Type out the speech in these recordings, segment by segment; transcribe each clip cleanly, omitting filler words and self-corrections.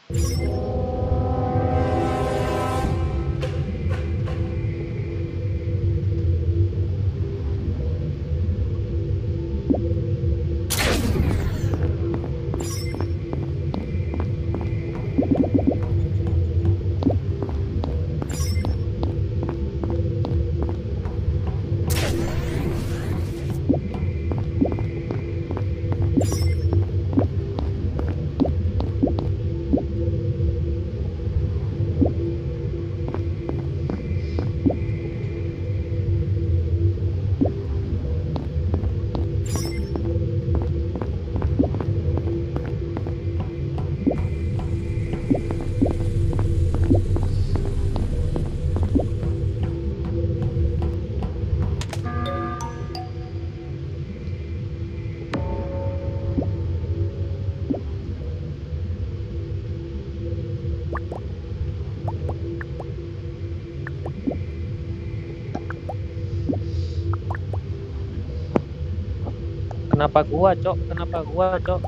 Kenapa gua, Cok? Kenapa gua, Cok?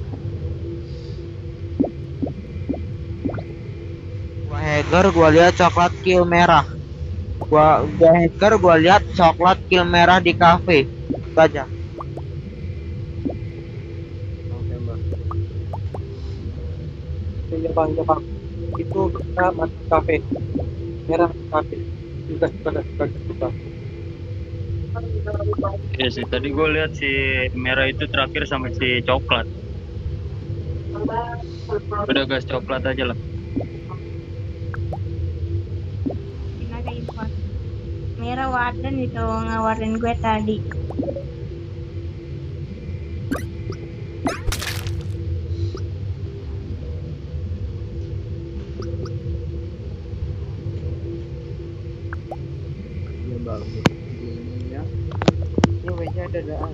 Gua hacker, gua lihat coklat kill merah. Gua hacker, gua lihat coklat kill merah di cafe. Itu aja. Oke, Mbak. Iya, Bang, iya, Bang. Itu kita masuk kafe. Merah kafe. Sudah. Iya sih, tadi gue lihat si merah itu terakhir sama si coklat. Udah gas coklat aja lah. Ada info merah warden itu ngawarin gue tadi. Iya bagus. Ya. Ini WC ada daan.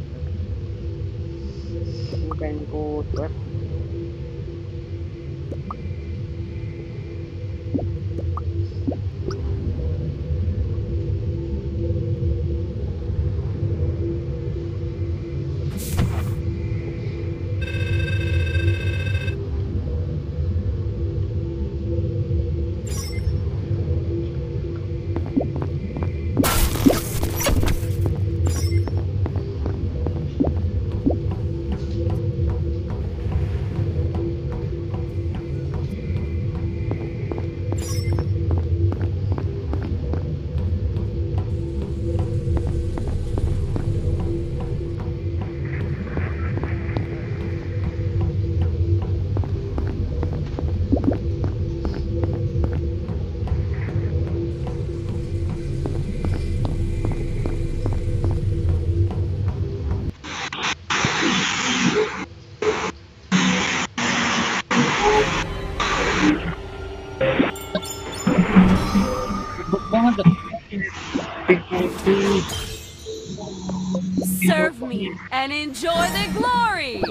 Ini pengen ku swab. Ribet banget dah. Serve me and enjoy the glory.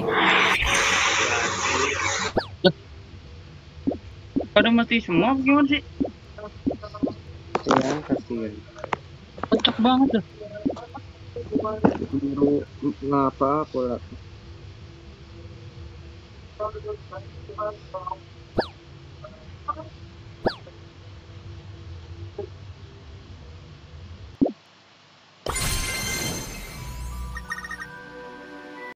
Pada mati semua gimana sih? Kasihan, kasihan. Kocak banget dah. Baru ngapa pula.